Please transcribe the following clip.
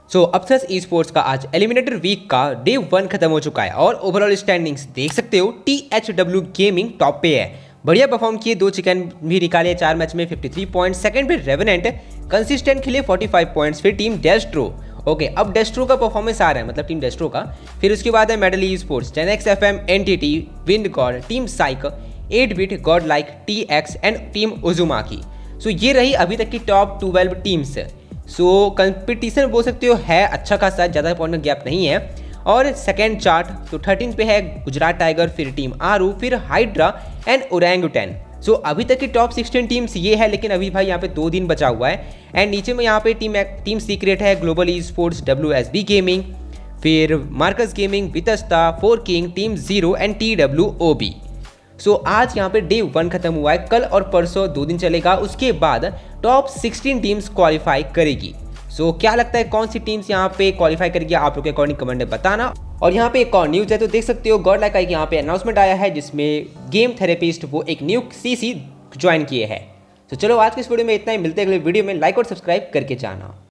अपसस e sports का आज eliminator week का डे 1 खत्म हो चुका है और ओवरऑल स्टैंडिंग्स देख सकते हो THW गेमिंग टॉप पे है। बढ़िया परफॉर्म किए, 2 चिकन भी निकाले 4 मैच में 53 पॉइंट। सेकंड पे रेवेनेंट कंसिस्टेंट खेले 45 पॉइंट्स। फिर टीम डेस्ट्रो, ओके अब डेस्ट्रो का परफॉर्मेंस आ रहा है, मतलब टीम डेस्ट्रो का। फिर उसके बाद है medal esports, 10x FM, NTT, wind god, team psych, 8 bit, god like, TX and team Uzumaki. ये रही अभी तक की टॉप 12 टीम्स। कंपटीशन बोल सकते हो है अच्छा खासा, ज़्यादा पॉइंट का गैप नहीं है। और सेकेंड चार्ट तो 13 पे है गुजरात टाइगर, फिर टीम आरू, फिर हाइड्रा एंड ओरेंगुटन। अभी तक की टॉप 16 टीम्स ये है, लेकिन अभी भाई यहाँ पे 2 दिन बचा हुआ है। एंड नीचे में यहाँ पे टीम सीक्रेट है global esports, WSB gaming, फिर Marcus gaming, Vitasta, 4 king, team zero and TWOB। आज यहाँ पे डे 1 खत्म हुआ है। कल और परसों 2 दिन चलेगा, उसके बाद टॉप 16 टीम्स क्वालिफाई करेगी। क्या लगता है कौन सी टीम्स यहाँ पे क्वालिफाई करेगी, आप लोग के अकॉर्डिंग कमेंट में बताना। और यहाँ पे एक और न्यूज़ है, तो देख सकते हो गॉड लाइक आई यहाँ पे अनाउंसमेंट आया है, जिसमें गेम थेरेपिस्ट वो एक न्यू CC ज्वाइन किए हैं। चलो आज की इस वीडियो में इतना ही, मिलते हैं अगले वीडियो में। लाइक और सब्सक्राइब करके जाना।